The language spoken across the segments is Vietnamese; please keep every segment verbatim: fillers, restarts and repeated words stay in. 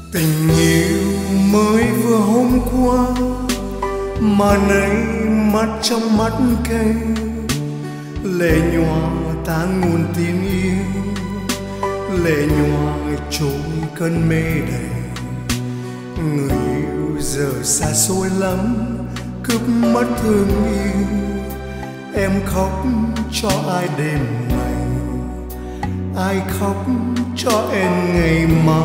Tình yêu mới vừa hôm qua mà nay mắt trong mắt cây, lệ nhòa ta nguồn tin yêu, lệ nhòa trôi cơn mê đầy. Người yêu giờ xa xôi lắm, cướp mất thương yêu. Em khóc cho ai đêm này, ai khóc cho em ngày mai.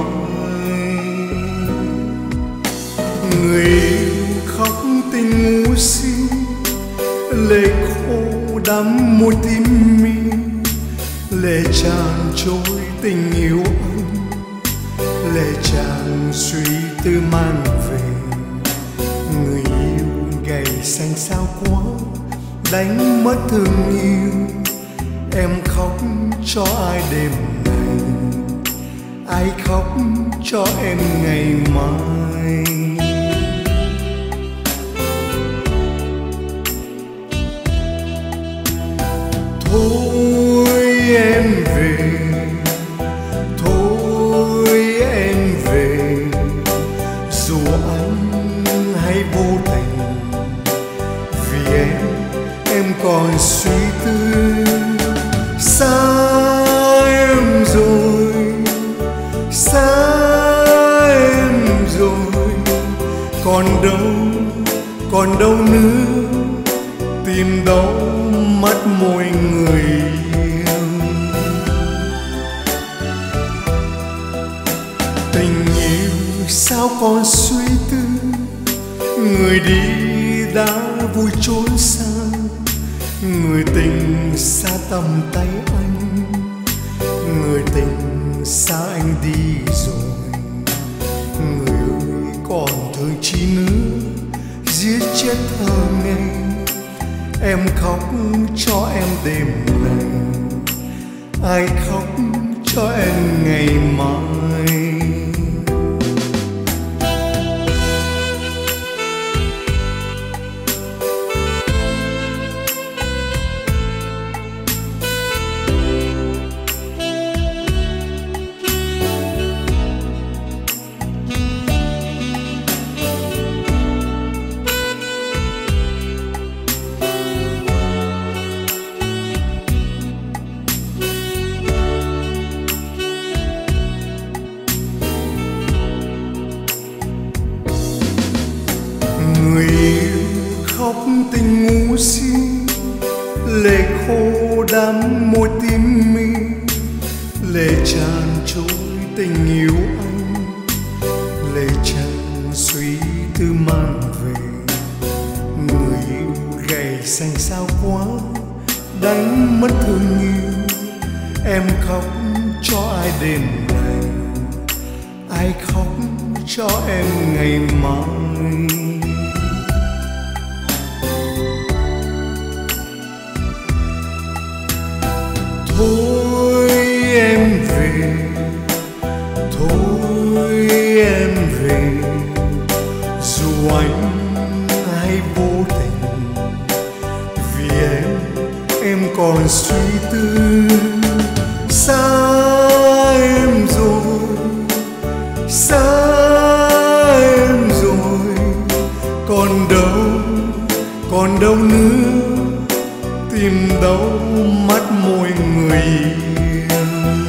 Người yêu khóc tình ngu si, lệ khô đắm môi tim mi, lệ tràn trôi tình yêu anh, lệ tràn suy tư mang về. Người yêu gầy xanh sao quá, đánh mất thương yêu. Em khóc cho ai đêm này, ai khóc cho em ngày mai. Thôi em về, thôi em về, dù anh hay vô tình, vì em em còn suy tư. Xa em rồi, xa em rồi, còn đâu, còn đâu nữa, tìm đâu mắt môi người yêu. Tình yêu sao còn suy tư, người đi đã vui trốn xa. Người tình xa tầm tay anh, người tình xa anh đi rồi. Người ơi còn thương chi nữa, giết chết thơ ngây. Em khóc cho em đêm này, ai khóc cho em ngày mai. Người yêu khóc tình ngu si, lệ khô đắm môi tim mi, lệ tràn trôi tình yêu anh, lệ tràn suy tư mang về. Người yêu gầy xanh sao quá, đánh mất thương yêu. Em khóc cho ai đêm này, ai khóc cho em ngày mai. Thôi em về, thôi em về, dù anh hay vô tình, vì em em còn suy tư. Xa em rồi, xa em rồi, còn đâu, còn đâu nữa, tìm đâu mắt môi người yêu.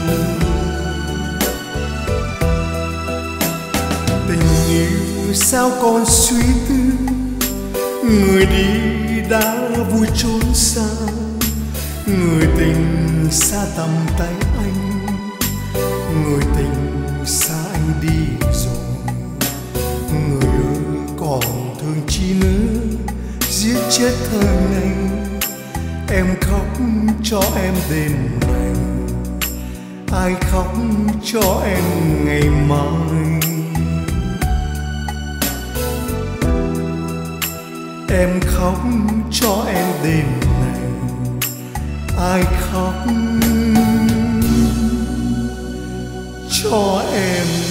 Tình yêu sao còn suy tư, người đi đã vui trốn xa. Người tình xa tầm tay anh, người tình xa anh đi rồi. Người ơi còn thương chi nữa, giết chết thơ ngây. Em khóc cho em đêm này, ai khóc cho em ngày mai. Em khóc cho em đêm này, ai khóc cho em